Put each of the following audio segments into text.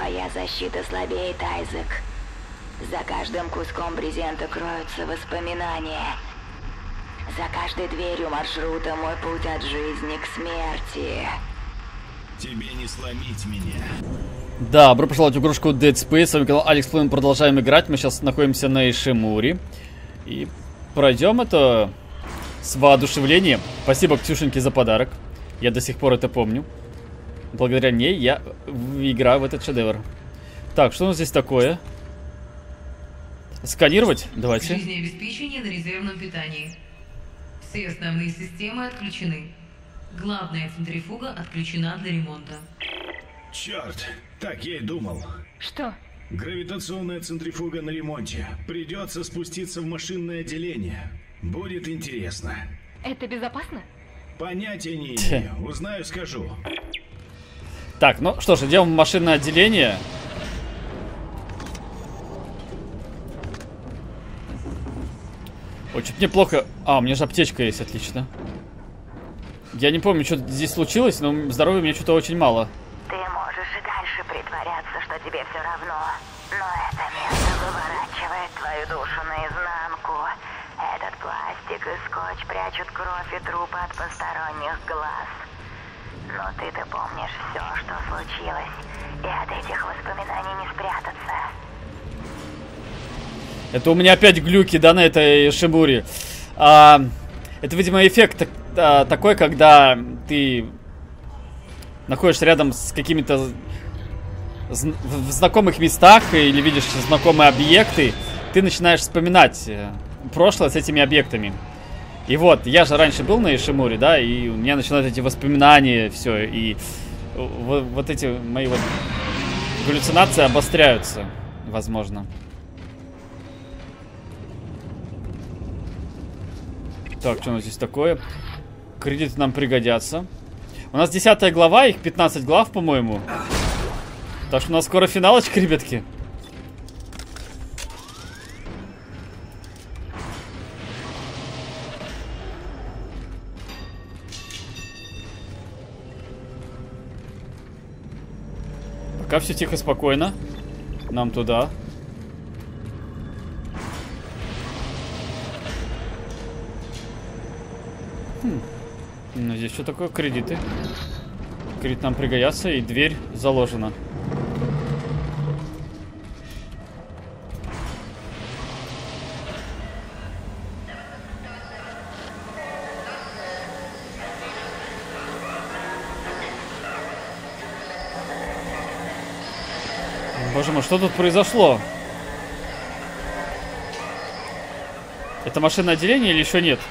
Твоя защита слабеет, Айзек. За каждым куском брезента кроются воспоминания. За каждой дверью маршрута мой путь от жизни к смерти. Тебе не сломить меня. Да, добро пожаловать в игрушку Dead Space. С вами канал Алекс Плейн, продолжаем играть. Мы сейчас находимся на Ишимуре. И пройдем это с воодушевлением. Спасибо Ксюшеньке за подарок. Я до сих пор это помню. Благодаря ней я играю в этот шедевр. Так, что у нас здесь такое? Сканировать? Давайте. Жизнеобеспечение на резервном питании. Все основные системы отключены. Главная центрифуга отключена для ремонта. Черт, так я и думал. Что? Гравитационная центрифуга на ремонте. Придется спуститься в машинное отделение. Будет интересно. Это безопасно? Понятия не имею. Узнаю, скажу. Так, ну что ж, идем в машинное отделение. Ой, что-то неплохо. А, у меня же аптечка есть, отлично. Я не помню, что здесь случилось, но здоровья у меня что-то очень мало. Ты можешь и дальше притворяться, что тебе все равно. Но это место выворачивает твою душу наизнанку. Этот пластик и скотч прячут кровь и трупы от посторонних глаз. Но ты-то помнишь все, что случилось, и от этих воспоминаний не спрятаться. Это у меня опять глюки, да, на этой Ишимуре. Это, видимо, эффект такой, когда ты находишься рядом с какими-то в знакомых местах или видишь знакомые объекты, ты начинаешь вспоминать прошлое с этими объектами. И вот, я же раньше был на Ишимуре, да, и у меня начинают эти воспоминания, все, и вот эти мои вот галлюцинации обостряются, возможно. Так, что у нас здесь такое? Кредиты нам пригодятся. У нас 10 глава, их 15 глав, по-моему. Так что у нас скоро финалочка, ребятки. Пока все тихо, спокойно. Нам туда. Ну, здесь что такое? Кредиты. Кредит нам пригодятся, и дверь заложена. Боже мой, что тут произошло? Это машинное отделение или еще нет?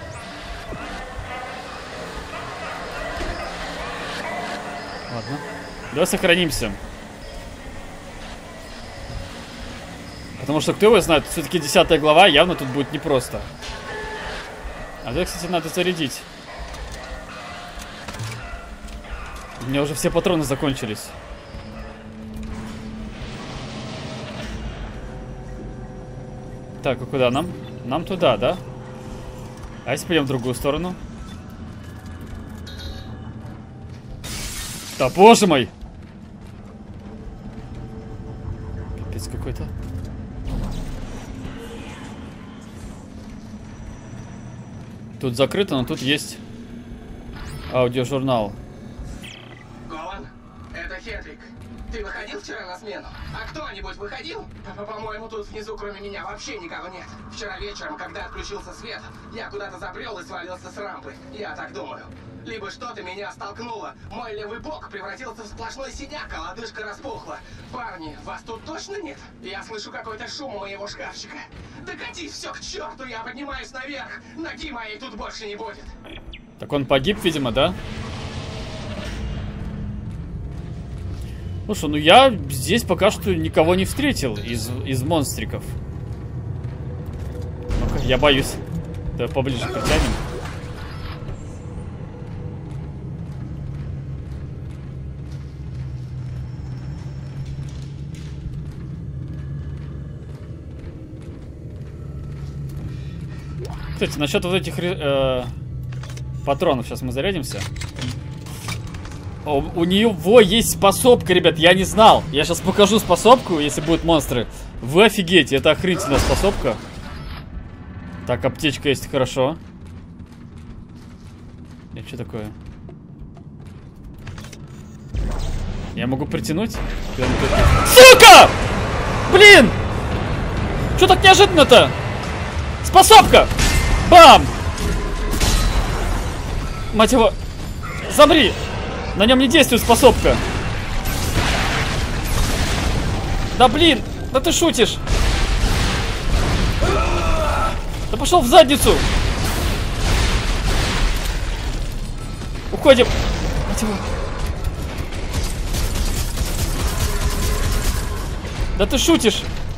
Ладно. Давай сохранимся. Потому что кто его знает, все-таки 10 глава, явно тут будет непросто. А это, кстати, надо зарядить. У меня уже все патроны закончились. Так, а куда нам? Нам туда, да? А если пойдем в другую сторону? Да боже мой! Капец какой-то. Тут закрыто, но тут есть аудиожурнал. Голан, это Хедрик. Ты выходил вчера на смену? А кто-нибудь выходил? По-моему, тут внизу кроме меня вообще никого нет. Вчера вечером, когда отключился свет, я куда-то забрел и свалился с рампы. Я так думаю. Либо что-то меня столкнуло, мой левый бок превратился в сплошной синяк, а лодыжка распухла. Парни, вас тут точно нет? Я слышу какой-то шум у моего шкафчика. Да катись все к черту, я поднимаюсь наверх. Ноги моей тут больше не будет. Так он погиб, видимо, да? Слушай, ну я здесь пока что никого не встретил из монстриков. Ну-ка, я боюсь. Давай поближе притянем. Кстати, насчет вот этих патронов сейчас мы зарядимся. У него есть способка, ребят, я не знал. Я сейчас покажу способку, если будут монстры. Вы офигеете, это охренительная способка. Так, аптечка есть, хорошо. И что такое? Я могу притянуть? Сука! Блин! Что так неожиданно-то? Способка! Бам! Мать его! Замри! На нем не действует способка. Да блин! Да ты шутишь! Да пошел в задницу! Уходим! Мать его! Да ты шутишь!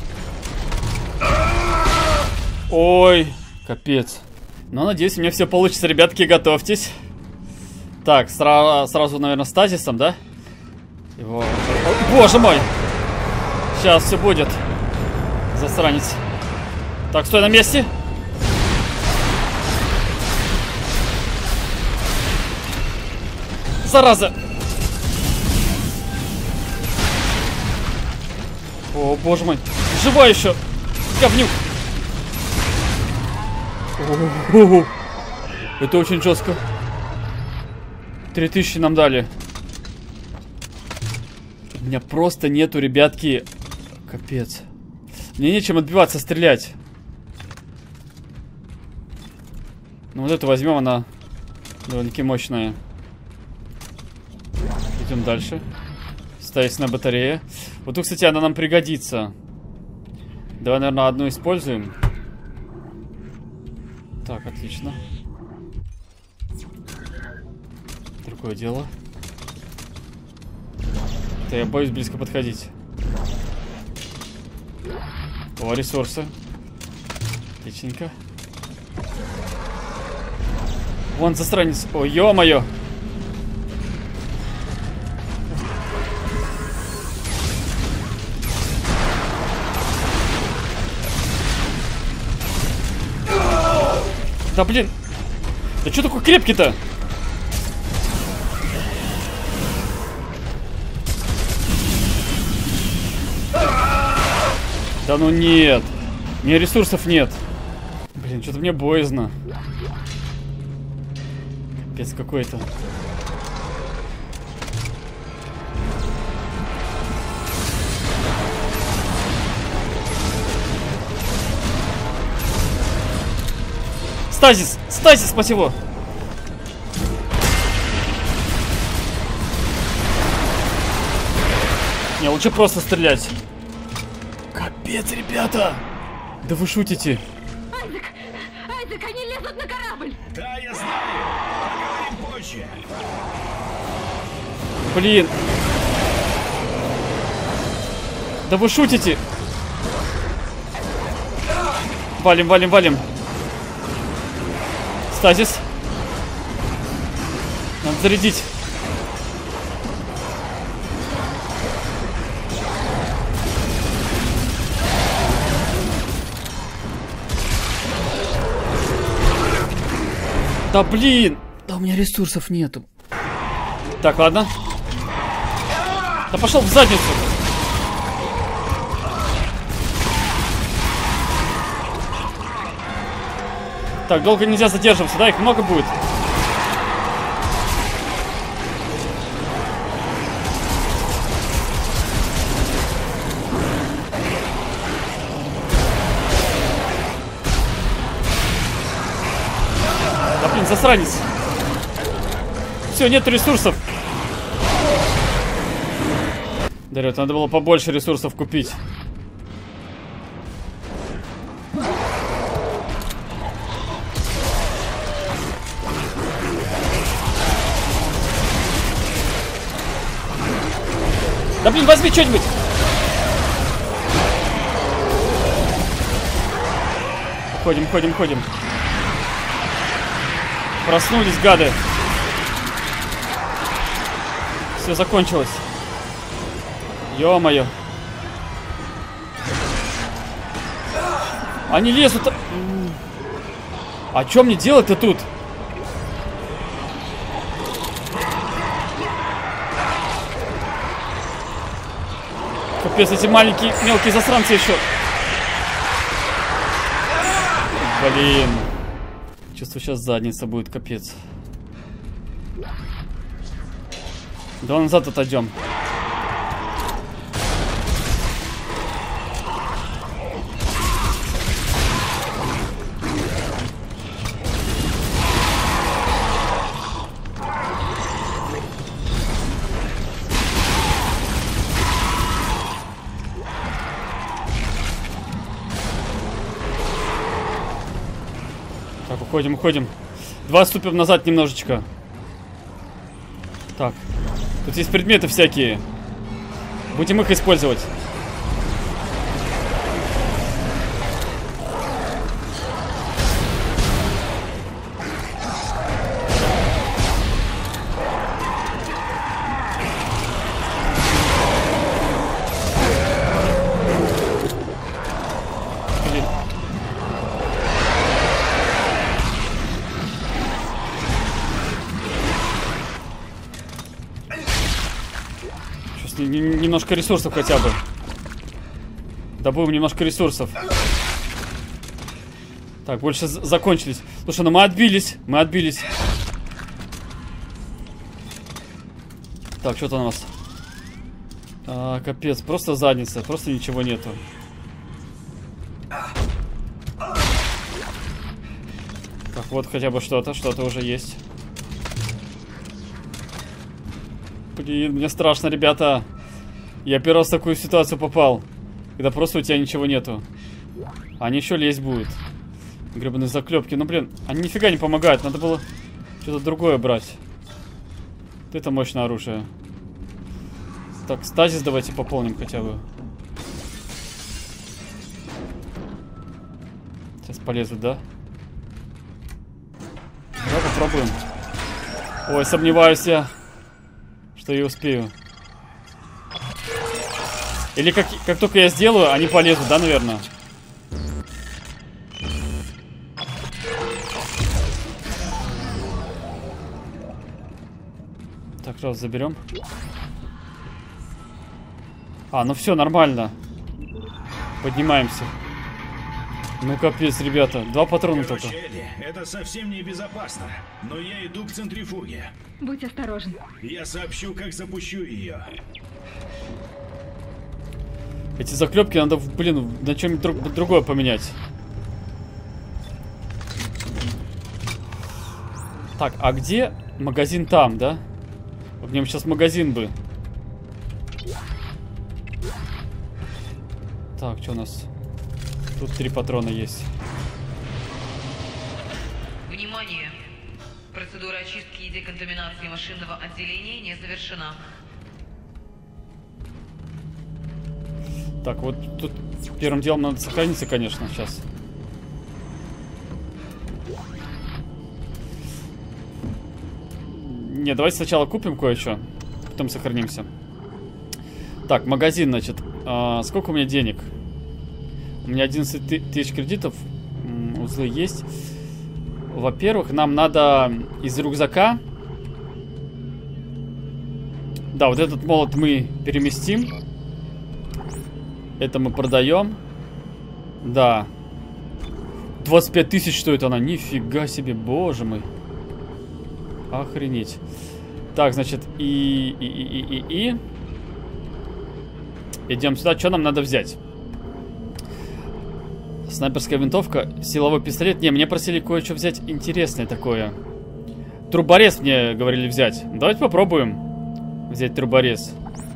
Ой, капец. Ну, надеюсь, у меня все получится, ребятки, готовьтесь. Так, сразу, наверное, стазисом, да? Его... О, боже мой! Сейчас все будет. Засранец. Так, стой на месте. Зараза! О, боже мой! Живой еще! Говнюк! О-о-о-о. Это очень жестко. 3000 нам дали. У меня просто нету, ребятки. Капец. Мне нечем отбиваться, стрелять. Ну вот эту возьмем, она довольно-таки мощная. Идем дальше. Ставить на батарее. Вот тут, кстати, она нам пригодится. Давай, наверное, одну используем. Так, отлично. Другое дело. Да, я боюсь близко подходить. О, ресурсы. Отличненько. Вон засранец. О, ё-моё. Да блин. Да что такой крепкий-то? Да ну нет. У меня ресурсов нет. Блин, что-то мне боязно. Капец какой-то. Стазис! Стазис, мать его! Не, лучше просто стрелять. Капец, ребята! Да вы шутите. Айзек, они лезут на корабль! Да, я знаю. Поговорим позже. Блин. Да вы шутите. Валим, валим, валим. Стазис. Надо зарядить. Да блин! Да у меня ресурсов нету. Так, ладно. Да пошел в задницу. Так, долго нельзя задерживаться, да? Их много будет. Да блин, засранец. Все, нет ресурсов. Да, ребят, надо было побольше ресурсов купить. Да блин, возьми что-нибудь. Ходим, ходим, ходим. Проснулись, гады. Все закончилось. Ё-моё. Они лезут. А чё мне делать-то тут? Капец, эти маленькие, мелкие засранцы еще. Блин. Чувствую, сейчас задница будет, капец. Давай назад отойдем. Так, уходим, уходим. Два ступим назад немножечко. Так. Тут есть предметы всякие. Будем их использовать. Немножко ресурсов хотя бы. Добудем немножко ресурсов. Так, больше закончились. Слушай, ну мы отбились. Мы отбились. Так, что-то у нас. Капец, просто задница. Просто ничего нету. Так, вот хотя бы что-то. Что-то уже есть. Блин, мне страшно, ребята. Я первый раз в такую ситуацию попал, когда просто у тебя ничего нету. Они еще лезть будут. Гребаные заклепки. Ну, блин, они нифига не помогают. Надо было что-то другое брать. Вот это мощное оружие. Так, стазис давайте пополним хотя бы. Сейчас полезут, да? Давай попробуем. Ой, сомневаюсь я, что я успею. Или как только я сделаю, они полезут, да, наверное? Так, раз заберем. Ну все, нормально. Поднимаемся. Ну капец, ребята. 2 патрона только. Это совсем не безопасно. Но я иду к центрифуге. Будь осторожен. Я сообщу, как запущу ее. Эти заклепки надо, блин, на чем-нибудь другое поменять. Так, а где магазин там, да? Вот мне сейчас магазин бы. Так, что у нас? Тут 3 патрона есть. Внимание! Процедура очистки и деконтаминации машинного отделения не завершена. Так, вот тут первым делом надо сохраниться, конечно, сейчас. Не, давайте сначала купим кое-что, потом сохранимся. Так, магазин, значит. Сколько у меня денег? У меня 11 тысяч кредитов. Узлы есть. Во-первых, нам надо из рюкзака. Да, вот этот молот мы переместим. Это мы продаем. Да. 25 тысяч стоит она. Нифига себе, боже мой. Охренеть. Так, значит, идем сюда. Что нам надо взять? Снайперская винтовка, силовой пистолет. Не, мне просили кое-что взять интересное такое. Труборез мне говорили взять. Давайте попробуем взять труборез.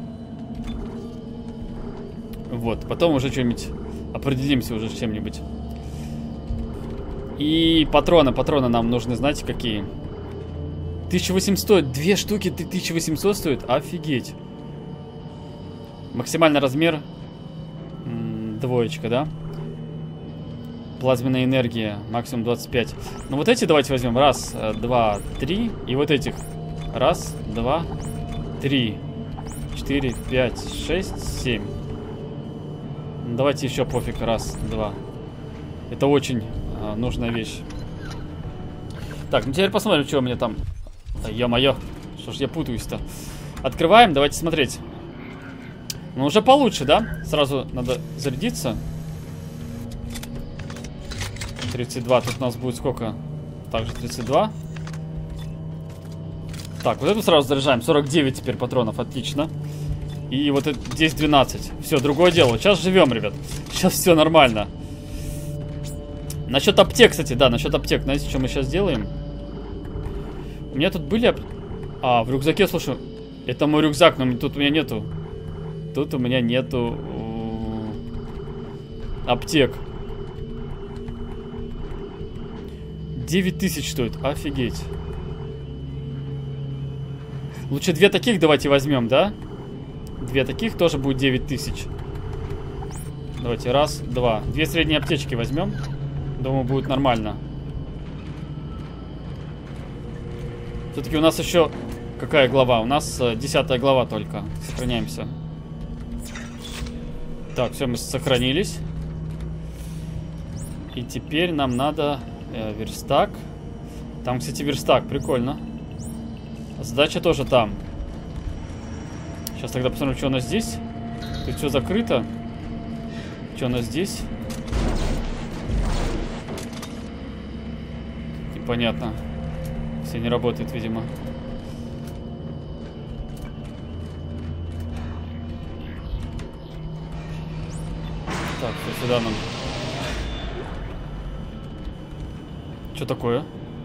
Вот, потом уже что-нибудь определимся уже с чем-нибудь. И патроны нам нужны, знаете, какие? 1800 стоит, 2 штуки 1800 стоит, офигеть. Максимальный размер 2, да? Плазменная энергия, максимум 25. Ну вот эти давайте возьмем. 1, 2, 3. И вот этих. 1, 2, 3, 4, 5, 6, 7. Давайте еще пофиг. 1, 2. Это очень нужная вещь. Так, ну теперь посмотрим, что у меня там. Да ё-моё. Что ж я путаюсь-то. Открываем, давайте смотреть. Ну, уже получше, да? Сразу надо зарядиться. 32. Тут у нас будет сколько? Также 32. Так, вот эту сразу заряжаем. 49 теперь патронов. Отлично. И вот это, здесь 12. Все, другое дело. Сейчас живем, ребят. Сейчас все нормально. Насчет аптек, кстати, да, насчет аптек. Знаете, что мы сейчас делаем? У меня тут были... А, в рюкзаке, слушай. Это мой рюкзак, но тут у меня нету. Тут у меня нету аптек. 9000 стоит. Офигеть. Лучше 2 таких давайте возьмем, да? 2 таких тоже будет 9000. Давайте, раз, два. 2 средние аптечки возьмем. Думаю, будет нормально. Все-таки у нас еще... Какая глава? У нас 10-я глава только. Сохраняемся. Так, все, мы сохранились. И теперь нам надо верстак. Там, кстати, верстак. Прикольно. Задача тоже там. Сейчас тогда посмотрим, что у нас здесь. Тут все закрыто. Что у нас здесь? Непонятно. Все не работает, видимо. Так, все сюда нам. Что такое?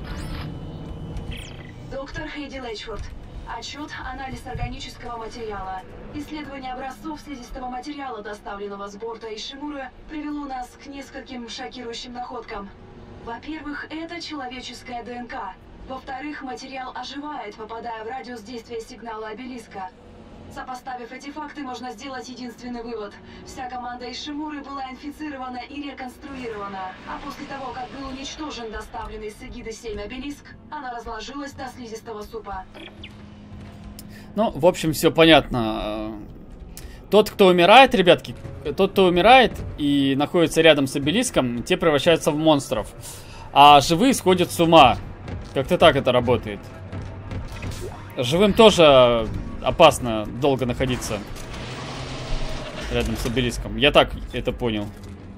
Доктор Хейди Лэчфорд. Отчет, анализ органического материала. Исследование образцов слизистого материала, доставленного с борта Ишимуры, привело нас к нескольким шокирующим находкам. Во-первых, это человеческая ДНК. Во-вторых, материал оживает, попадая в радиус действия сигнала обелиска. Сопоставив эти факты, можно сделать единственный вывод. Вся команда Ишимуры была инфицирована и реконструирована. А после того, как был уничтожен доставленный с Эгиды-7 обелиск, она разложилась до слизистого супа. Ну, в общем, все понятно. Тот, кто умирает, ребятки, тот, кто умирает и находится рядом с обелиском, те превращаются в монстров. А живые сходят с ума. Как-то так это работает. Живым тоже опасно долго находиться рядом с обелиском. Я так это понял.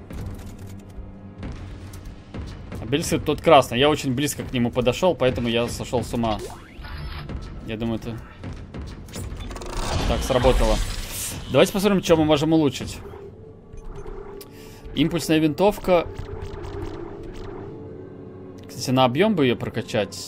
Обелиск тот красный. Я очень близко к нему подошел, поэтому я сошел с ума. Я думаю, это так сработало. Давайте посмотрим, что мы можем улучшить. Импульсная винтовка. Кстати, на объем бы ее прокачать.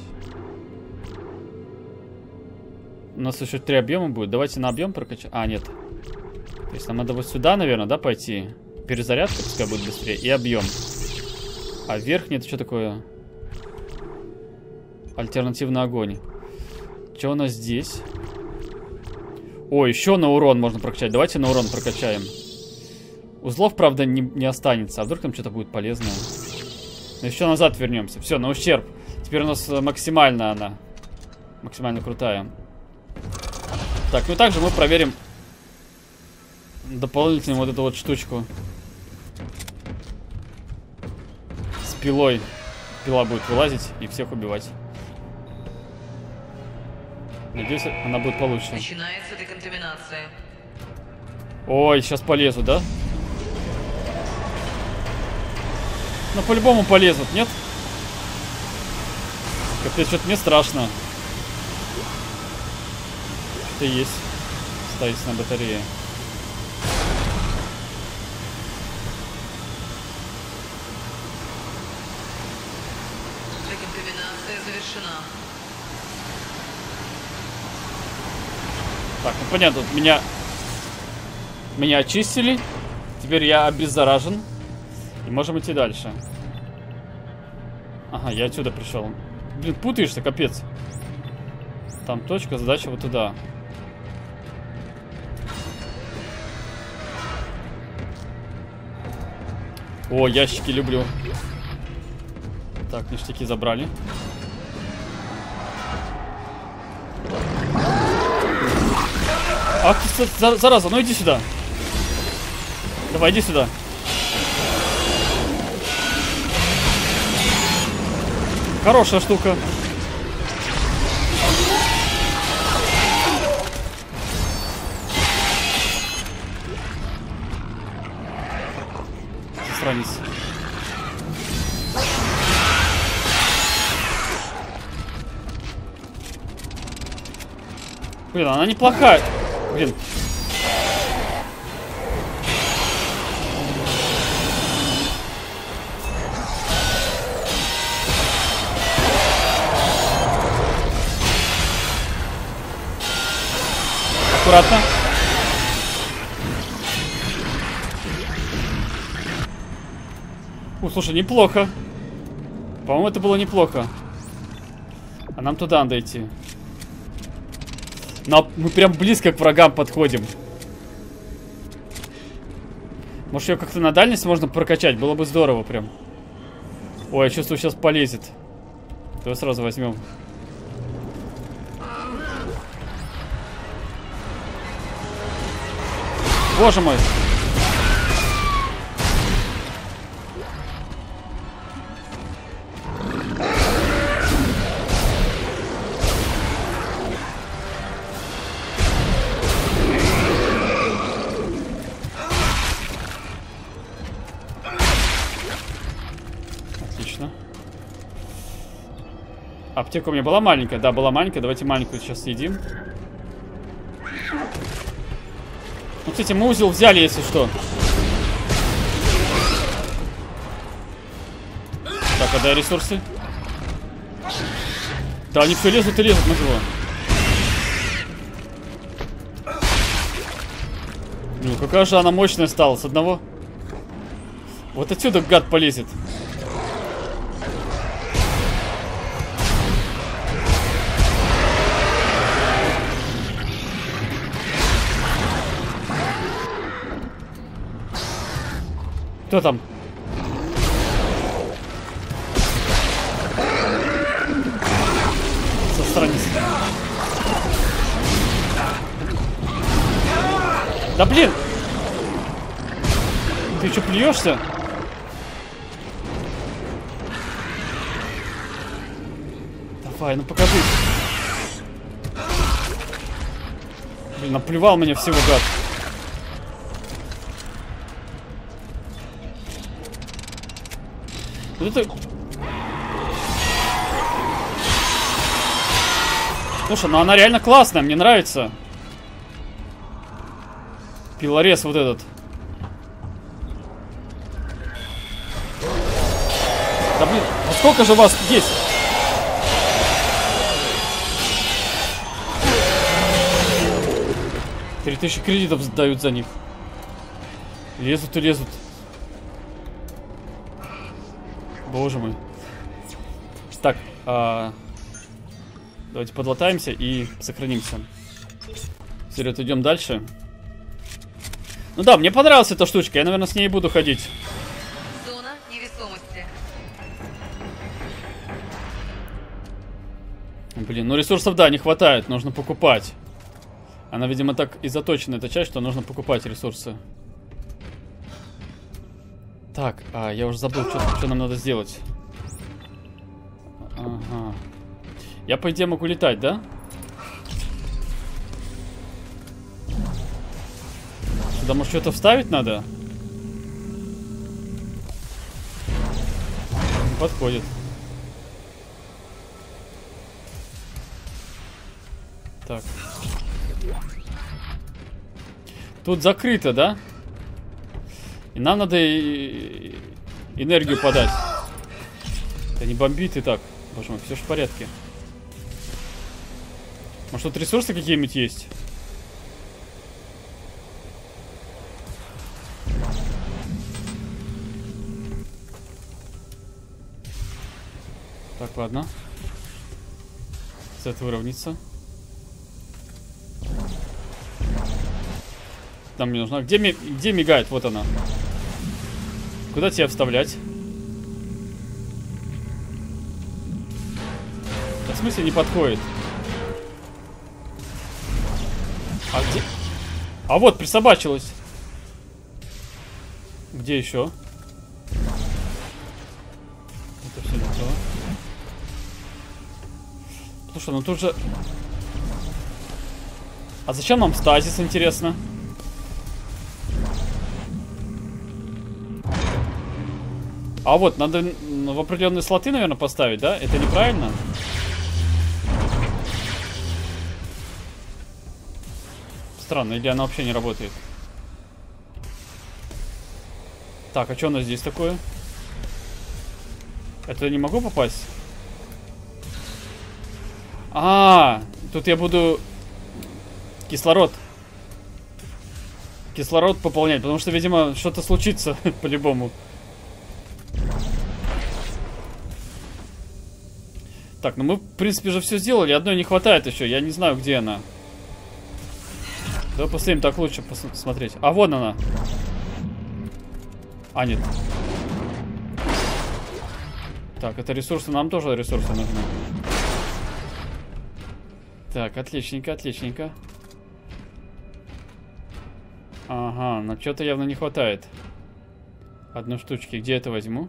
У нас еще 3 объема будет. Давайте на объем прокачать. А, нет. То есть нам надо вот сюда, наверное, да, пойти. Перезарядка пускай будет быстрее. И объем. А вверх нет, что такое? Альтернативный огонь. Что у нас здесь? О, еще на урон можно прокачать. Давайте на урон прокачаем. Узлов, правда, не останется. А вдруг там что-то будет полезное? Но еще назад вернемся. Все, на ущерб. Теперь у нас максимально она. Максимально крутая. Так, ну и также мы проверим дополнительно вот эту вот штучку. С пилой. Пила будет вылазить и всех убивать. Надеюсь, она будет получше. Начинается деконтаминация. Ой, сейчас полезут, да? Ну, по-любому полезут, нет? Капец, что-то мне страшно. Что-то есть. Стоит на батарее. Деконтаминация завершена. Так, ну понятно, меня очистили. Теперь я обеззаражен. И можем идти дальше. Ага, я отсюда пришел. Блин, путаешься, капец. Там точка, задача вот туда. О, ящики люблю. Так, ништяки забрали. Ах ты, зараза, ну иди сюда. Давай, иди сюда. Хорошая штука. Засранец. Блин, она неплохая. Блин. Аккуратно. Слушай, неплохо. По-моему, это было неплохо. А нам туда надо идти. Но мы прям близко к врагам подходим. Может, ее как-то на дальность можно прокачать? Было бы здорово прям. Ой, я чувствую, сейчас полезет. То сразу возьмем. Боже мой. Отлично. Аптека у меня была маленькая? Да, была маленькая. Давайте маленькую сейчас съедим. Ну, кстати, мы узел взяли, если что. Так, отдай ресурсы. Да, они все лезут и лезут на него. Ну, какая же она мощная стала с одного. Вот отсюда гад полезет. Кто там? Засранец. Да блин! Ты что, плюешься? Давай, ну покажи. Блин, наплевал меня всего, гад. Вот это... Слушай, ну она реально классная, мне нравится. Пилорез вот этот. Да блин, а сколько же вас есть? $3000 кредитов дают за них. Лезут и лезут. Боже мой. Так, давайте подлатаемся и сохранимся. Вперед, идем дальше. Ну да, мне понравилась эта штучка. Я, наверное, с ней буду ходить. Зона невесомости. Блин, ну ресурсов, да, не хватает. Нужно покупать. Она, видимо, так и заточена, эта часть, что нужно покупать ресурсы. Так, я уже забыл, что нам надо сделать. Ага. Я, по идее, могу летать, да? Сюда, может, что-то вставить надо? Не подходит. Так. Тут закрыто, да? И нам надо энергию подать. Да не бомбит и так. Боже мой, все же в порядке. Может, тут ресурсы какие-нибудь есть? Так, ладно. С выровняться. Там мне нужна. Где мигает? Вот она. Куда тебя вставлять? Да, в смысле не подходит? А где? А вот, присобачилась. Где еще? Это все не то. Слушай, ну тут же... А зачем нам стазис, интересно? А вот, надо в определенные слоты, наверное, поставить, да? Это неправильно? Странно, или она вообще не работает? Так, а что у нас здесь такое? Это я не могу попасть? Тут я буду кислород пополнять, потому что, видимо, что-то случится по-любому. Так, ну мы, в принципе, же все сделали. Одной не хватает еще. Я не знаю, где она. Давай посмотрим, так лучше посмотреть. А, вон она. А, нет. Так, это ресурсы. Нам тоже ресурсы нужны. Так, отличненько, отличненько. Ага, но что-то явно не хватает. Одну штучки. Где это возьму?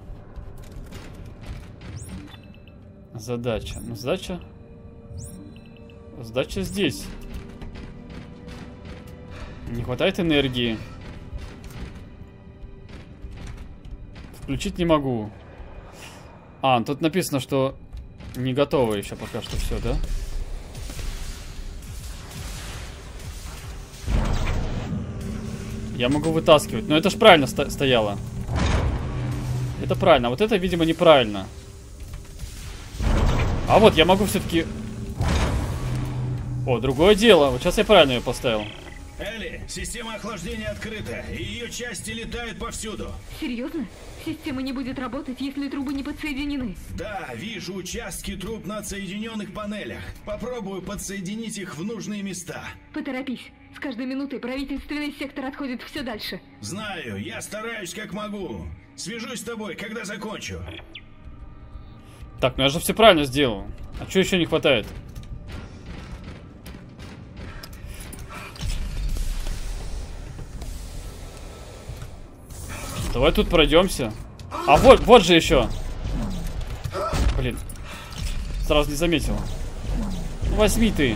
Задача. Ну, задача здесь. Не хватает энергии. Включить не могу. Тут написано, что не готово еще пока что все, да? Я могу вытаскивать. Но это ж правильно стояло. Это правильно. А вот это, видимо, неправильно. А вот, я могу все-таки... О, другое дело. Вот сейчас я правильно ее поставил. Элли, система охлаждения открыта, и ее части летают повсюду. Серьезно? Система не будет работать, если трубы не подсоединены. Да, вижу участки труб на отсоединенных панелях. Попробую подсоединить их в нужные места. Поторопись. С каждой минутой правительственный сектор отходит все дальше. Знаю, я стараюсь как могу. Свяжусь с тобой, когда закончу. Так, ну я же все правильно сделал. А что еще не хватает? Давай тут пройдемся. А вот же еще. Блин. Сразу не заметил. Ну, возьми ты.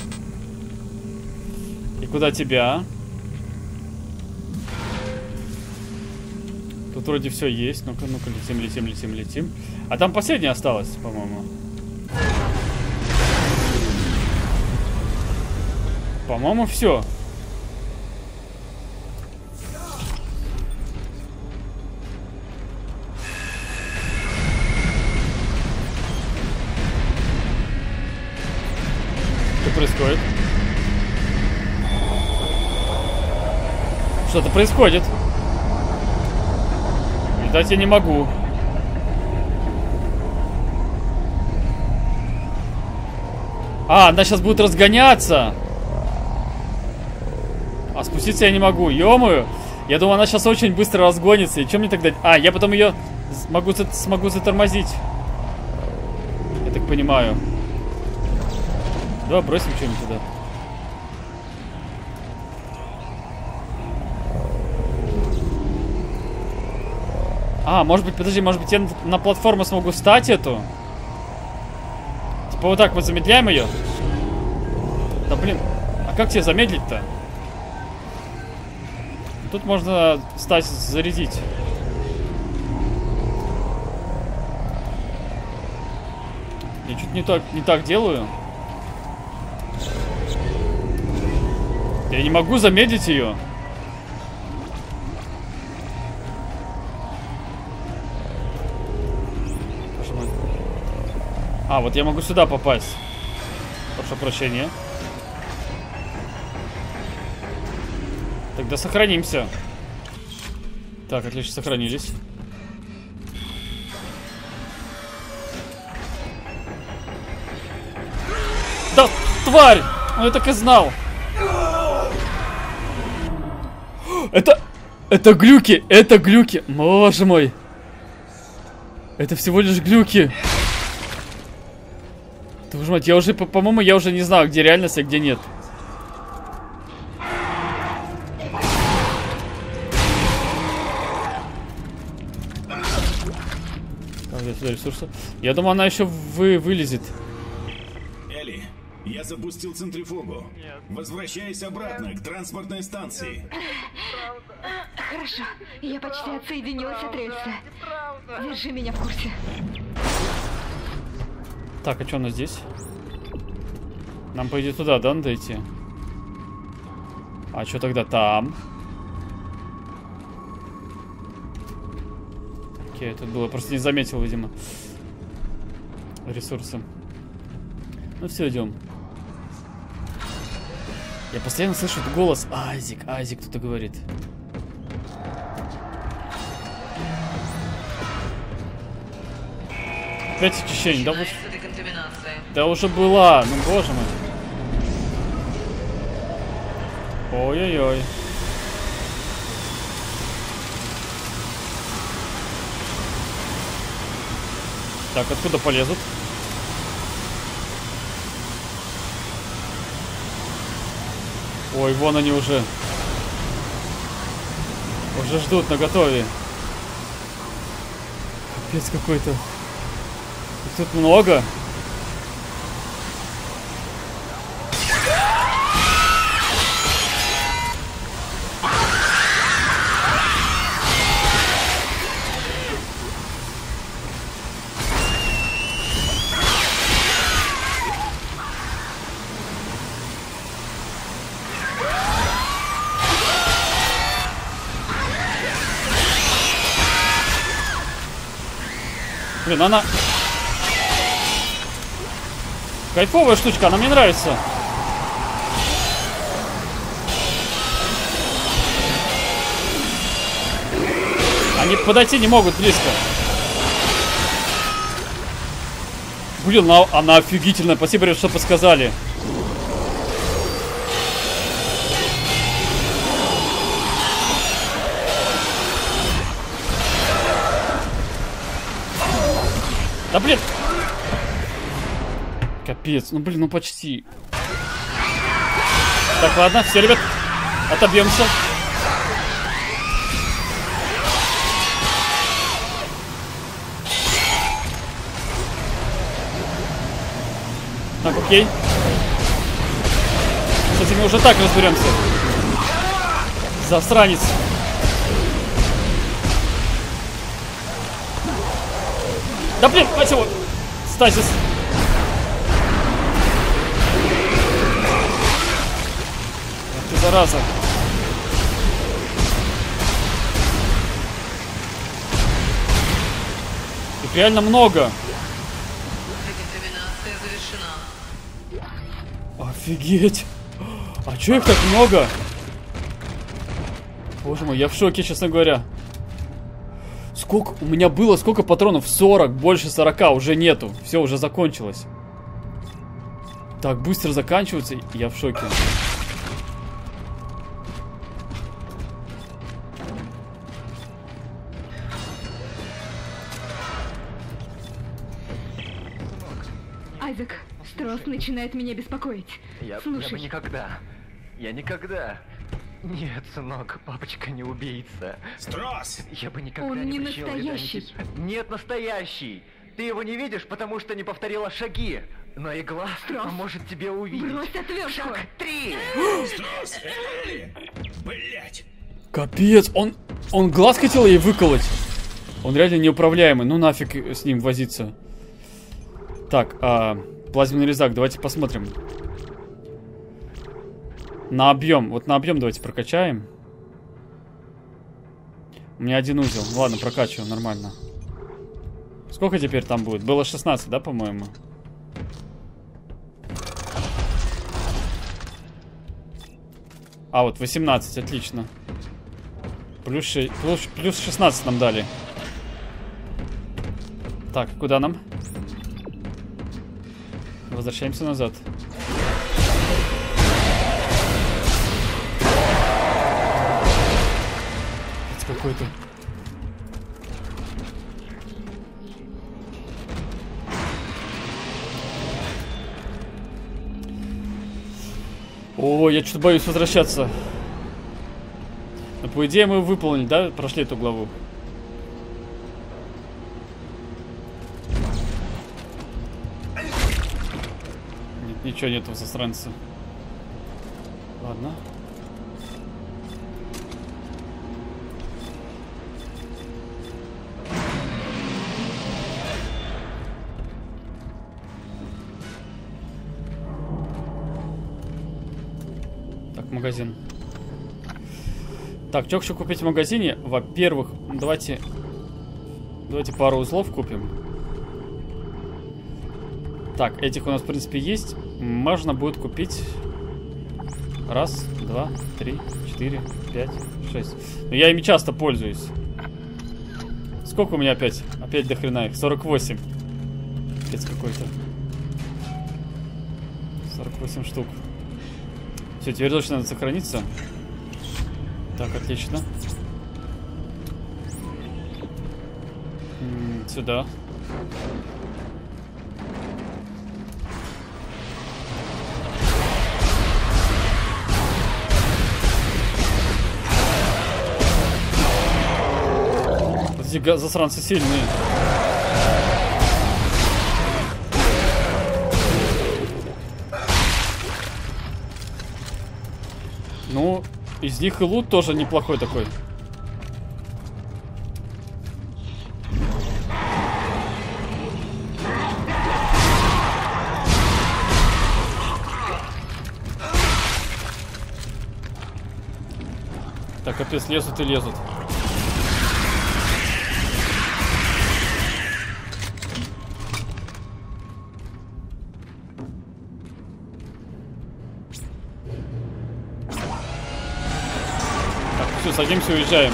И куда тебя? Тут вроде все есть. Ну-ка, летим. А там последняя осталась, по-моему. По-моему, все. Что происходит? Что-то происходит. Летать я не могу. Она сейчас будет разгоняться. А спуститься я не могу. Ё-моё. Я думаю, она сейчас очень быстро разгонится. И что мне тогда... я потом ее смогу затормозить. Я так понимаю. Давай бросим что-нибудь туда. Может быть, подожди, может быть, я на платформу смогу встать эту? Типа вот так вот замедляем ее? Да блин, а как тебе замедлить-то? Тут можно встать, зарядить. Я чуть не так делаю. Я не могу замедлить ее. Вот я могу сюда попасть. Прошу прощения. Тогда сохранимся. Так, отлично, сохранились. Да, тварь! Ну я так и знал. Это глюки, это глюки. Боже мой. Это всего лишь глюки. Твою мать, я уже, по-моему, я уже не знаю, где реальность, а где нет. Так, я сюда ресурсы. Я думаю, она еще вылезет. Элли, я запустил центрифугу. Возвращайся обратно к транспортной станции. Хорошо, я почти отсоединилась от рельса. Держи меня в курсе. Так, а что у нас здесь? Нам, по идее, туда, да, надо идти? А что тогда там? Окей, тут было, просто не заметил, видимо. Ресурсы. Ну все, идем. Я постоянно слышу этот голос. Айзек кто-то говорит. Опять очищение, да? Да уже была, ну боже мой. Ой-ой-ой. Так, откуда полезут? Ой, вон они уже. Уже ждут наготове. Капец какой-то. Их тут много. Блин, она... Кайфовая штучка, она мне нравится. Они подойти не могут близко. Блин, она офигительная. Спасибо, что подсказали. Да блин! Капец, ну блин, ну почти. Так, ладно, все, ребят, отобьемся. Так, окей. С этим мы уже так разберемся. Засранец. Да блин, мать его! Стазис. Ах ты зараза. Их реально много. Деконтаминация завершена. Офигеть. А чё их так много? Боже мой, я в шоке, честно говоря. Сколько у меня было, сколько патронов? 40, больше 40 уже нету. Все, уже закончилось. Так, быстро заканчивается, я в шоке. Айзек, Стросс начинает меня беспокоить. Я Слушай. бы никогда. Я никогда. Нет, сынок, папочка не убийца. Стросс! Я бы никогда Он не не прощал настоящий. Реданти. Нет, настоящий. Ты его не видишь, потому что не повторила шаги. Но игла Стросс, поможет тебе увидеть. Брось отвертку. Шаг 3. Стросс! Блять! Капец, он глаз хотел ей выколоть. Он реально неуправляемый, ну нафиг с ним возиться. Так, плазменный резак, давайте посмотрим. На объем. Вот на объем давайте прокачаем. У меня один узел. Ладно, прокачиваю, нормально. Сколько теперь там будет? Было 16, да, по-моему? А, вот 18, отлично. Плюс 16 нам дали. Так, куда нам? Возвращаемся назад. Какой-то. О, я что-то боюсь возвращаться. Но, по идее, мы выполнили, да? Прошли эту главу. Нет, ничего нету, засранца. Ладно. Магазин. Так, что хочу купить в магазине? Во-первых, давайте пару узлов купим. Так, этих у нас, в принципе, есть. Можно будет купить... Раз, два, три, 4, 5, 6. Но я ими часто пользуюсь. Сколько у меня опять? Опять до хрена их. 48. Пец какой-то. 48 штук. Все, теперь точно надо сохраниться. Так, отлично. Сюда. Эти засранцы сильные. Ну, из них и лут тоже неплохой такой. Так, капец, лезут и лезут. Все, садимся, уезжаем.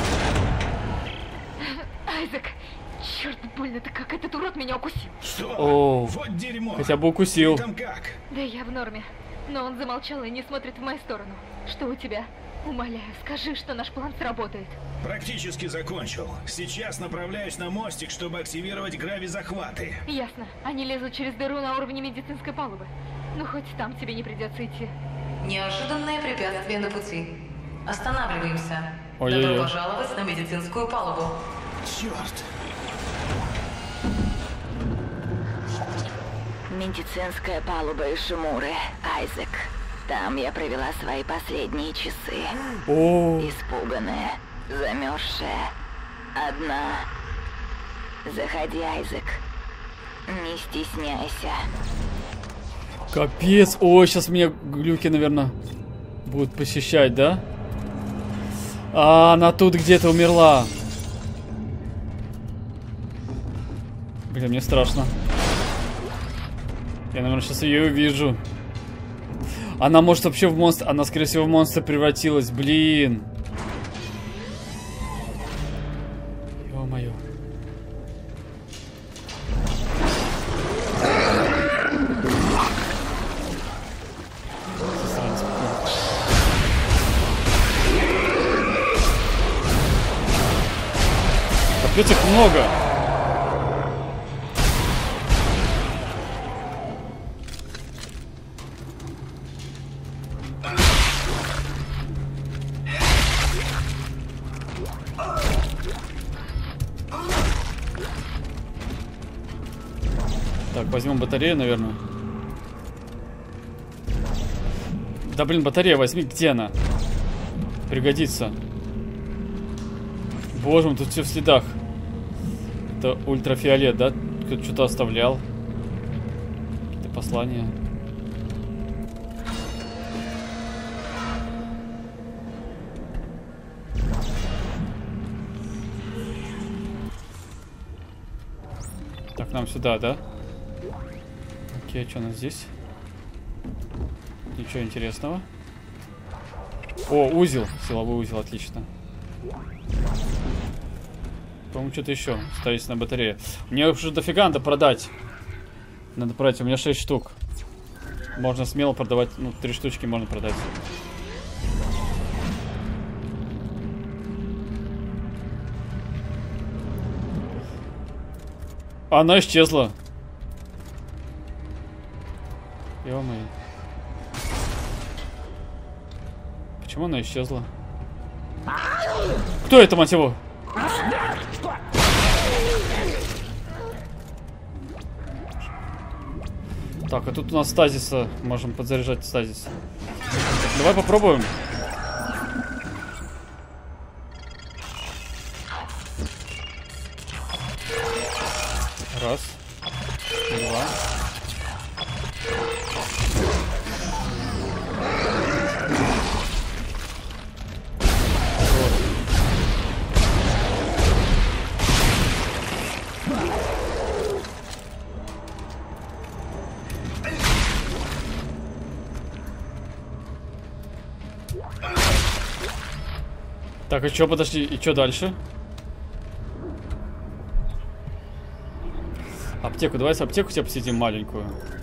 Айзек, черт, больно-то как этот урод меня укусил. Что? О, Вот дерьмо. хотя бы укусил. Ты там как? Да я в норме. Но он замолчал и не смотрит в мою сторону. Что у тебя? Умоляю, скажи, что наш план сработает. Практически закончил. Сейчас направляюсь на мостик, чтобы активировать грави-захваты. Ясно. Они лезут через дыру на уровне медицинской палубы. Ну, хоть там тебе не придется идти. Неожиданное препятствие на пути. Останавливаемся. Ой-ой-ой. Добро пожаловать на медицинскую палубу. Черт. Медицинская палуба Ишимуры, Айзек. Там я провела свои последние часы. О, Испуганная, замерзшая, одна. Заходи, Айзек. Не стесняйся. капец. Ой, сейчас меня глюки, наверное, будут посещать, да? А, она тут где-то умерла. Блин, мне страшно. Я, наверное, сейчас ее увижу. Она может вообще в монстр... Она, скорее всего, в монстра превратилась. Блин. Ё-моё. Засранец какой. Капец, их много. Так, возьмем батарею, наверное. Да блин, батарея возьми, где она? Пригодится. Боже мой, тут все в следах. Это ультрафиолет, да? Кто-то что-то оставлял. Какие-то послания. Так, нам сюда, да? Окей, а что у нас здесь? Ничего интересного. О, узел. Силовой узел, отлично. По-моему, что-то еще. Ставить на батарее. Мне уже дофига надо продать. Надо продать. У меня 6 штук. Можно смело продавать. Ну, 3 штучки можно продать. Она исчезла. Ё-моё. Почему она исчезла? Кто это, мать его? Так, а тут у нас стазиса. Можем подзаряжать стазис. Давай попробуем. Раз. Два. Так, и чё, подожди, и чё дальше? Аптеку, давайте аптеку тебе посетим маленькую.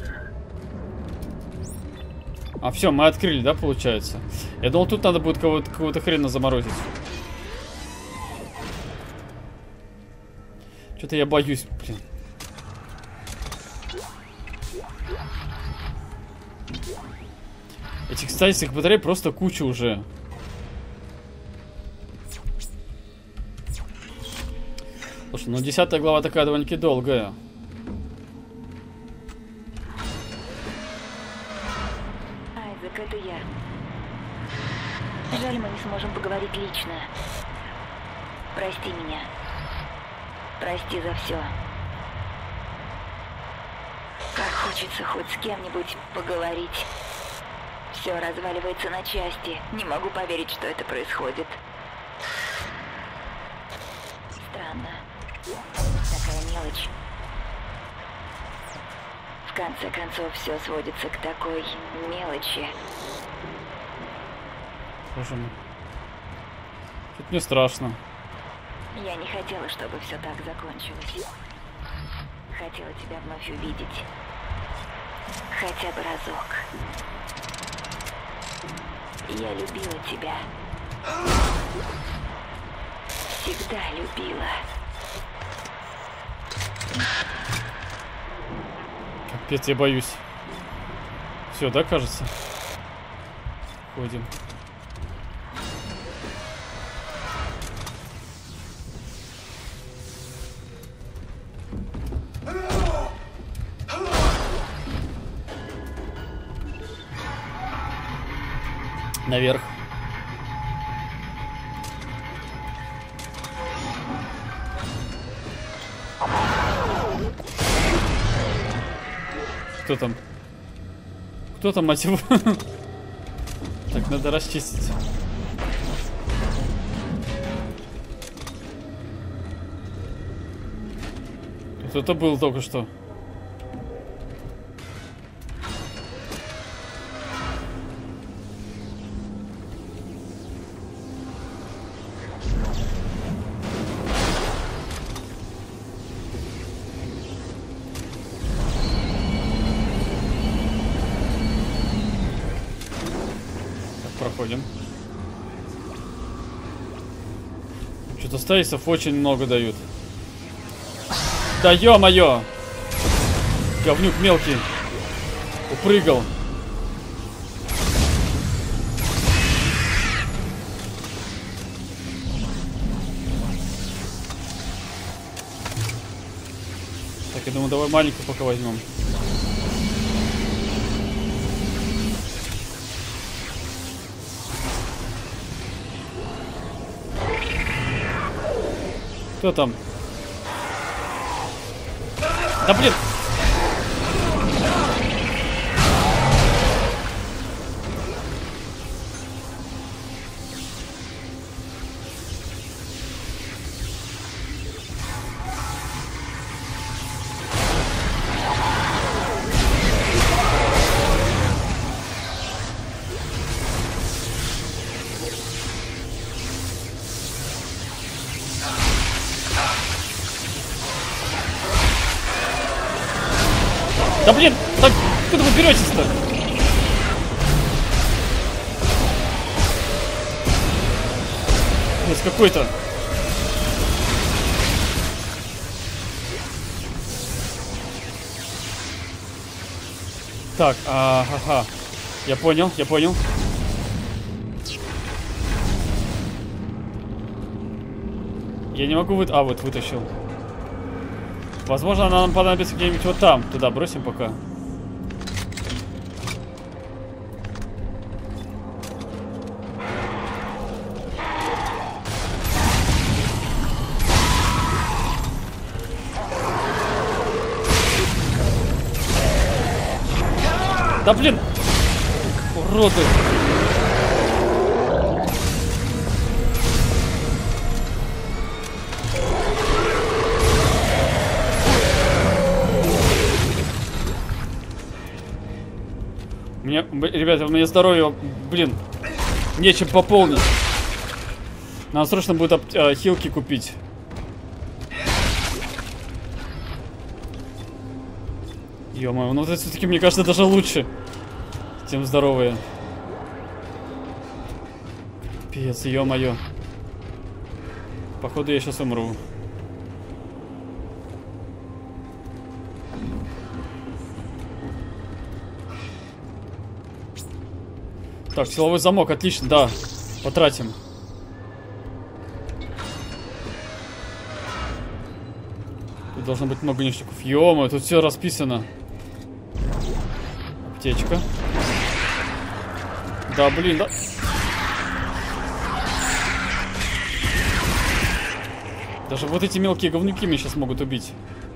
А все, мы открыли, да, получается? Я думал, тут надо будет кого-то хрена заморозить. Что-то я боюсь, блин. Этих статистых батарей просто куча уже. Слушай, ну 10 глава такая довольно-таки долгая. Айзек, это я. Жаль, мы не сможем поговорить лично. Прости меня. Прости за все. Как хочется хоть с кем-нибудь поговорить. Все разваливается на части. Не могу поверить, что это происходит. Странно. Такая мелочь. В конце концов, все сводится к такой мелочи. Боже мой. Тут мне страшно. Я не хотела, чтобы все так закончилось. Хотела тебя вновь увидеть. Хотя бы разок. Я любила тебя. Всегда любила. Капец, я боюсь. Все, да, кажется? Ходим. Наверх. Кто там? Кто там, мать его? Так, надо расчистить. Кто-то был только что. Проходим. Что-то стейсов очень много дают. Да ё-моё! Говнюк мелкий. Упрыгал. Так, я думаю, давай маленькую пока возьмем. Кто там? Да блин! Да блин, так куда вы беретесь-то? Есть какой-то. Так, ага. Я понял, я понял. Я не могу А, вот вытащил. Возможно, она нам понадобится где-нибудь вот там. Туда бросим пока. Да блин! Уроды! Ребята, у меня здоровье, блин, нечем пополнить. Надо срочно будет хилки купить. Ё-моё, ну это все-таки, мне кажется, даже лучше. Тем здоровые. Пиздец, ё-моё. Походу я сейчас умру. Так, силовой замок, отлично, да. Потратим. Тут должно быть много ништяков. Ё-моё, тут все расписано. Аптечка. Да, блин, да. Даже вот эти мелкие говнюки меня сейчас могут убить.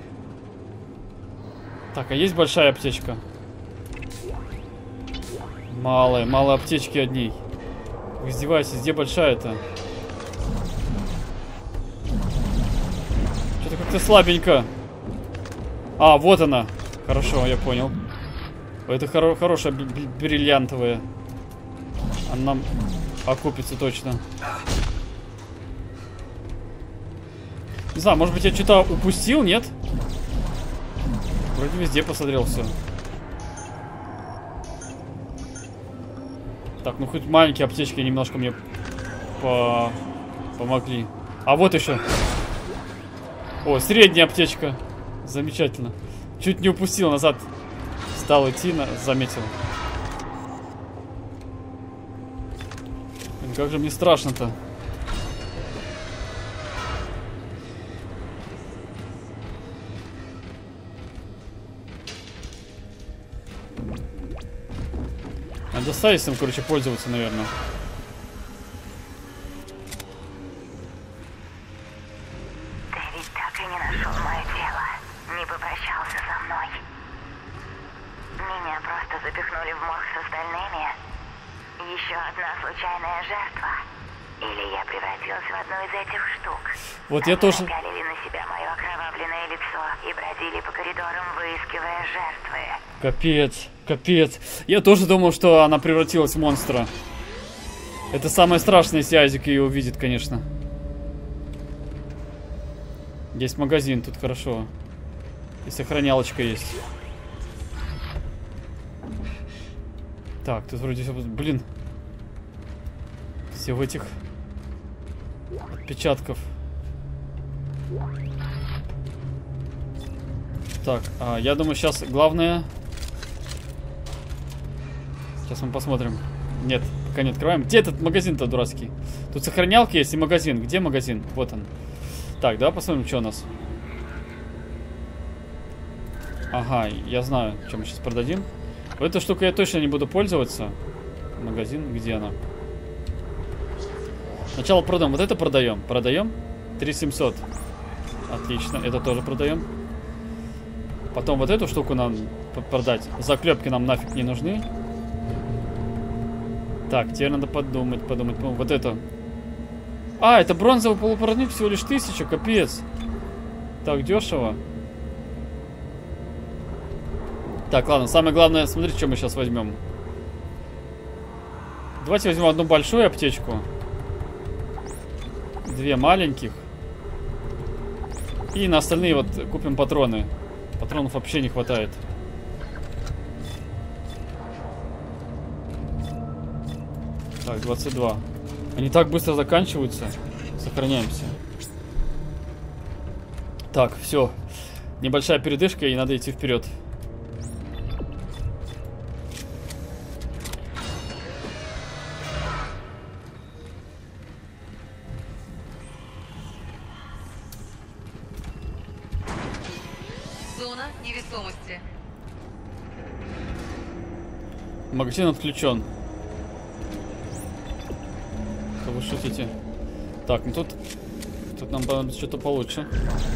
Так, а есть большая аптечка? Мало аптечки одни. Вы издеваетесь, где большая-то? Что-то как-то слабенько. А, вот она. Хорошо, я понял. Это хорошая бриллиантовая. Она нам окупится точно. Не знаю, может быть я что-то упустил, нет? Вроде везде посмотрел все. Так, ну хоть маленькие аптечки немножко мне помогли. А вот еще. О, средняя аптечка. Замечательно. Чуть не упустил, назад стал идти, заметил. Блин, как же мне страшно-то. Надо сайсом, короче, пользоваться, наверное. Ты ведь так и не нашел мое тело. Не попрощался со мной. Меня просто запихнули в морг с остальными. Еще одна случайная жертва. Или я превратилась в одну из этих штук. Вот я тоже... Напялили на себя мое окровавленное лицо и бродили по коридорам, выискивая жертвы. Капец, капец. Я тоже думал, что она превратилась в монстра. Это самое страшное, если Айзек ее увидит, конечно. Есть магазин, тут хорошо. И сохранялочка есть. Так, тут вроде все... Блин. Все в этих... отпечатков. Так, я думаю, сейчас главное... Сейчас мы посмотрим. Нет, пока не открываем. Где этот магазин-то дурацкий? Тут сохранялки есть и магазин. Где магазин? Вот он. Так, давай посмотрим, что у нас. Ага, я знаю, что мы сейчас продадим. Эту штуку я точно не буду пользоваться. Магазин, где она? Сначала продаем. Вот это продаем. Продаем. 3700. Отлично. Это тоже продаем. Потом вот эту штуку нам продать. Заклепки нам нафиг не нужны. Так, теперь надо подумать. Вот это. А, это бронзовый полупроводник всего лишь 1000. Капец. Так, дешево. Так, ладно. Самое главное, смотрите, что мы сейчас возьмем. Давайте возьмем одну большую аптечку. 2 маленьких. И на остальные вот купим патроны. Патронов вообще не хватает. Так, 22. Они так быстро заканчиваются. Сохраняемся. Так, все. Небольшая передышка, и надо идти вперед. Зона невесомости. Магазин отключен. Что вы шутите? Так, ну тут нам понадобится что-то получше.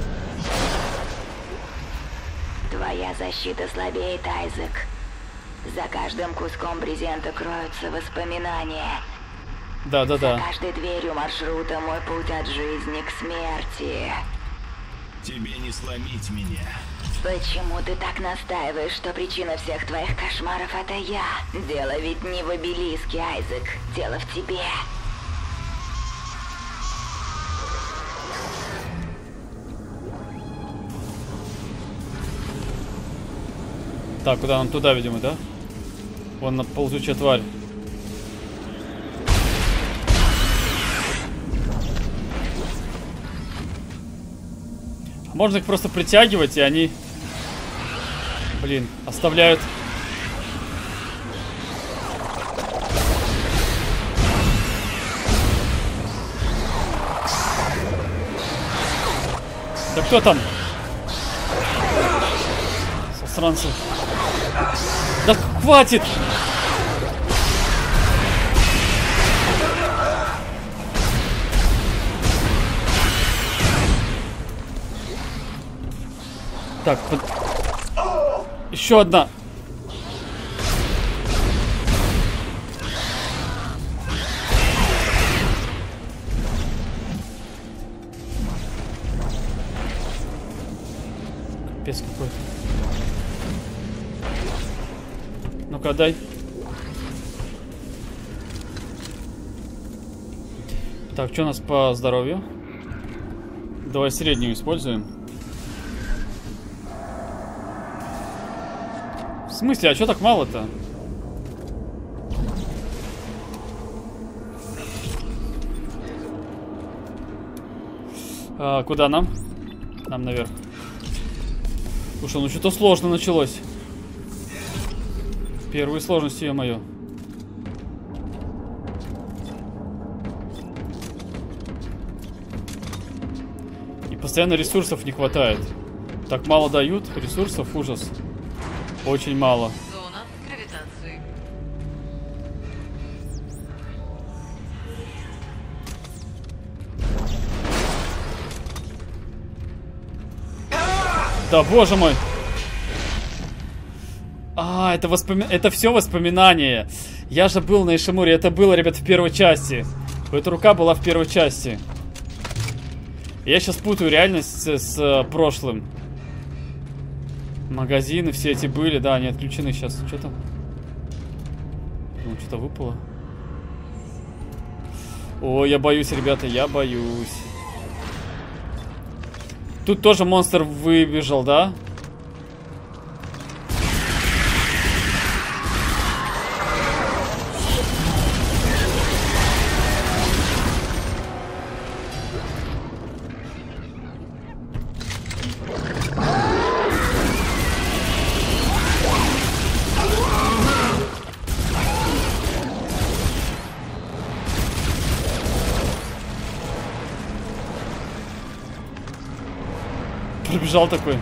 Твоя защита слабеет, Айзек. За каждым куском брезента кроются воспоминания. Да. За каждой дверью маршрута мой путь от жизни к смерти. Тебе не сломить меня. Почему ты так настаиваешь, что причина всех твоих кошмаров это я? Дело ведь не в обелиске, Айзек. Дело в тебе. Так, куда нам? Туда, видимо, да? Вон ползучая тварь. Можно их просто притягивать, и они, блин, оставляют. Да кто там? Сосранцы. Да хватит! Так, еще одна. Капец какой-то. Ну-ка, дай. Так, что у нас по здоровью? Давай среднюю используем. В смысле, а что так мало-то? Куда нам? Нам наверх. Слушай, ну что-то сложно началось. Первые сложности, ё-моё. И постоянно ресурсов не хватает. Так мало дают ресурсов, ужас. Очень мало. Зона гравитации. Да, боже мой. Это это все воспоминания. Я же был на Ишимуре. Это было, ребят, в первой части. Эта рука была в первой части. Я сейчас путаю реальность с прошлым. Магазины все эти были, да, они отключены сейчас. Что там? Ну, что-то выпало. О, я боюсь, ребята, я боюсь. Тут тоже монстр выбежал, да? Пробежал такой.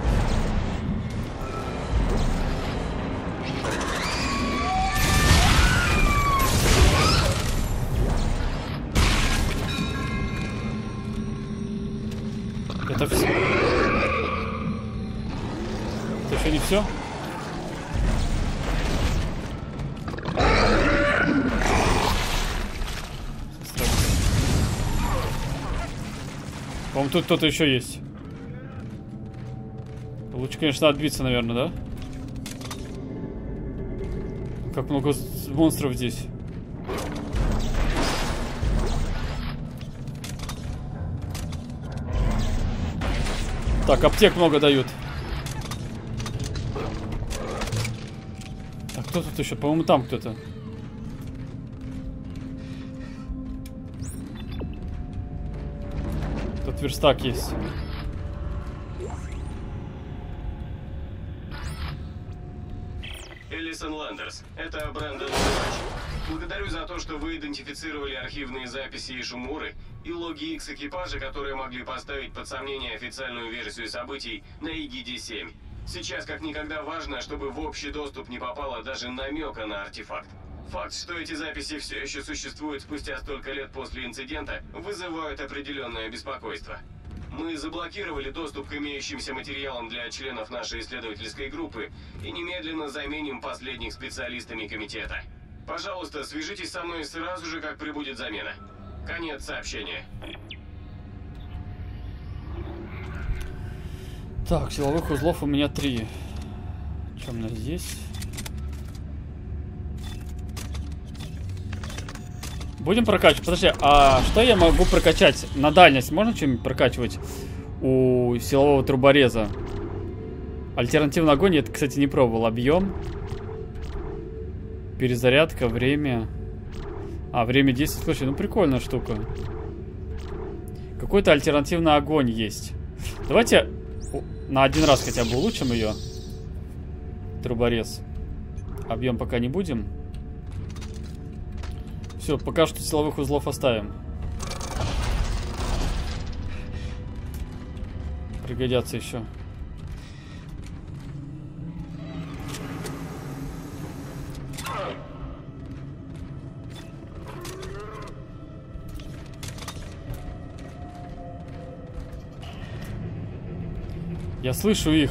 Это все. Это еще не все? По-моему, тут кто-то еще есть. Лучше, конечно, отбиться, наверное, да? Как много монстров здесь. Так, аптек много дают. Так, кто тут еще? По-моему, там кто-то. Тут верстак есть. Элисон Ландерс, это Брэндон Левач. Благодарю за то, что вы идентифицировали архивные записи Ишимуры и логи X экипажа, которые могли поставить под сомнение официальную версию событий на ИГД-7. Сейчас как никогда важно, чтобы в общий доступ не попало даже намека на артефакт. Факт, что эти записи все еще существуют спустя столько лет после инцидента, вызывает определенное беспокойство. Мы заблокировали доступ к имеющимся материалам для членов нашей исследовательской группы и немедленно заменим последних специалистами комитета. Пожалуйста, свяжитесь со мной сразу же, как прибудет замена. Конец сообщения. Так, силовых узлов у меня 3. Что у меня здесь? Будем прокачивать. Подожди, а что я могу прокачать? На дальность можно что-нибудь прокачивать у силового трубореза? Альтернативный огонь, я, кстати, не пробовал. Объем. Перезарядка, время. А, время 10. Слушай, ну прикольная штука. Какой-то альтернативный огонь есть. Давайте на один раз хотя бы улучшим ее. Труборез. Объем пока не будем. Все, пока что силовых узлов оставим. Пригодятся еще. Я слышу их.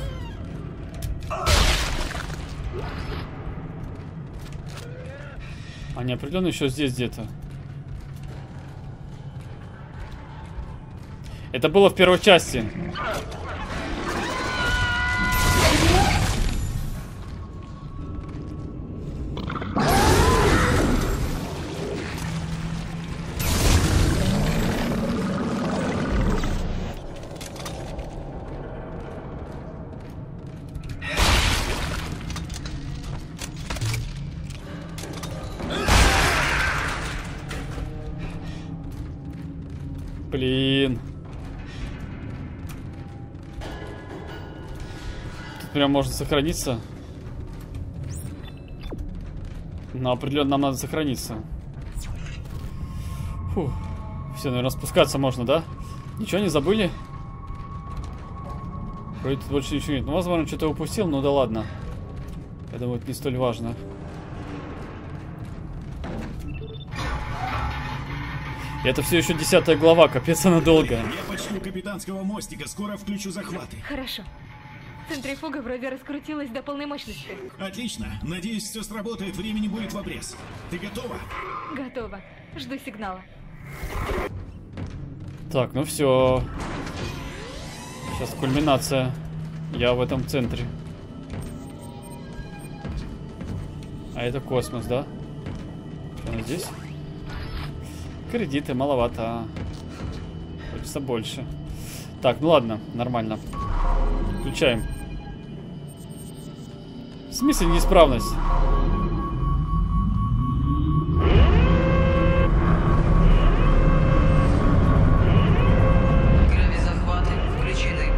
Они определенно еще здесь где-то. Это было в первой части. Блин. Тут прям можно сохраниться. Но определенно нам надо сохраниться. Фух. Все, наверное, спускаться можно, да? Ничего не забыли? Вроде тут больше ничего нет. Ну, возможно, что-то упустил, ну да ладно. Я думаю, это не столь важно. Это все еще 10 глава, капец она долго. Я почти у капитанского мостика, скоро включу захваты. Хорошо. Центрифуга вроде раскрутилась до полной мощности. Отлично. Надеюсь, все сработает, времени будет в обрез. Ты готова? Готово. Жду сигнала. Так, ну все. Сейчас кульминация. Я в этом центре. А это космос, да? Что она здесь? Кредиты маловато. Хочется больше. Так, ну ладно, нормально. Включаем. В смысле неисправность? Гравизахваты включены.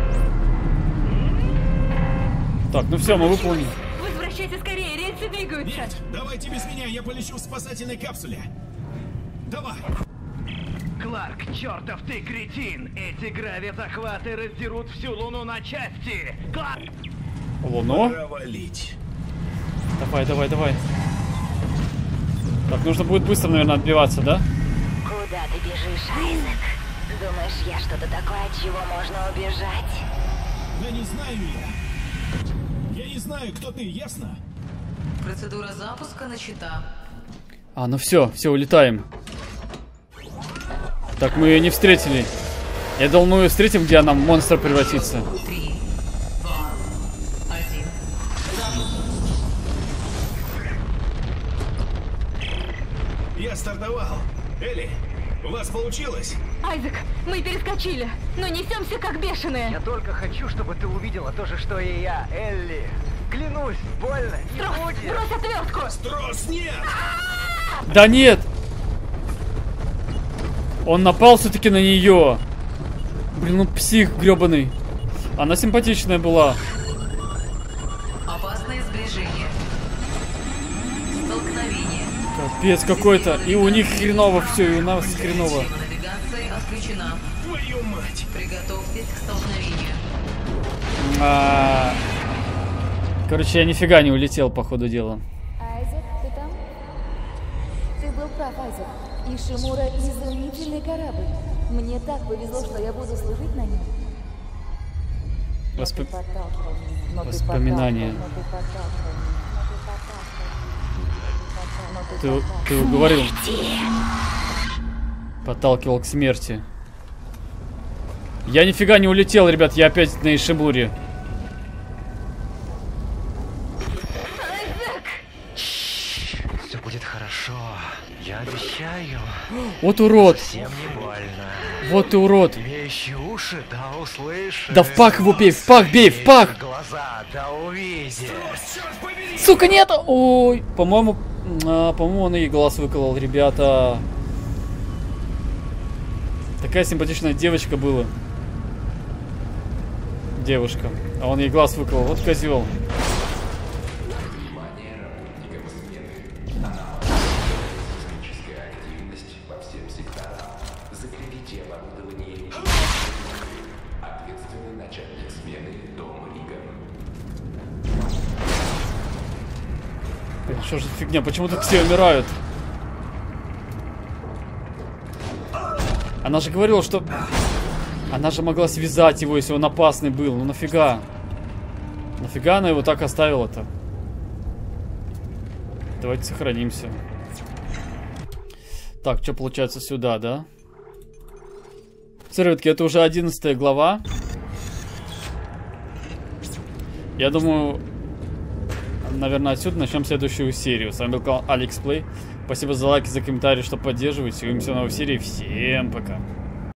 Так, ну все, мы выполнили. Возвращайся скорее, рельсы двигаются. Нет, давайте без меня, я полечу в спасательной капсуле. Давай. Кларк, чертов ты кретин! Эти гравизахваты раздерут всю Луну на части! Кларк! Луну? Пора валить. Давай, давай, давай. Так, нужно будет быстро, наверное, отбиваться, да? Куда ты бежишь, Айзек? Думаешь, я что-то такое, от чего можно убежать? Да не знаю я. Я не знаю, кто ты, ясно? Процедура запуска начата. А, ну все, все, улетаем. Так, мы ее не встретили. Я думал, мы ее встретим, где она в монстра превратится. 3, 2, 1. Я стартовал. Элли, у вас получилось? Айзек, мы перескочили, но несемся как бешеные. Я только хочу, чтобы ты увидела то же, что и я, Элли. Клянусь, больно не Строс, будет. брось отвертку! Строс, нет! Да нет! Он напал все-таки на нее. Блин, ну псих гребаный. Она симпатичная была. Опасное сближение. Столкновение. Капец какой-то. И у них хреново все, и у нас хреново. Система навигации отключена. Твою мать! Приготовьтесь к столкновению. Короче, я нифига не улетел, по ходу дела. Айзек, ты там? Ты был прав, Айзек. Ишимура — изумительный корабль. Мне так повезло, что я буду служить на нем. Воспоминания. Ты говорил. Подталкивал к смерти. Я нифига не улетел, ребят, я опять на Ишимуре. Все будет хорошо. Я обещаю. Вот урод. Всем не больно. Вот ты урод. Тебе Прищи уши, да услышишь. Да в пах его бей, в пах бей, в пах! Глаза, да увидишь. Сука, нет! Ой, по-моему, по-моему, он ей глаз выколол, ребята. Такая симпатичная девочка была. Девушка. А он ей глаз выколол. Вот козел. Что же за фигня? Почему тут все умирают? Она же говорила, что... Она же могла связать его, если он опасный был. Ну нафига? Нафига она его так оставила-то? Давайте сохранимся. Так, что получается сюда, да? Ребятки, это уже 11 глава. Я думаю... Наверное, отсюда начнем следующую серию. С вами был канал Алекс Плей. Спасибо за лайки, за комментарии, что поддерживаете. Увидимся в новой серии. Всем пока.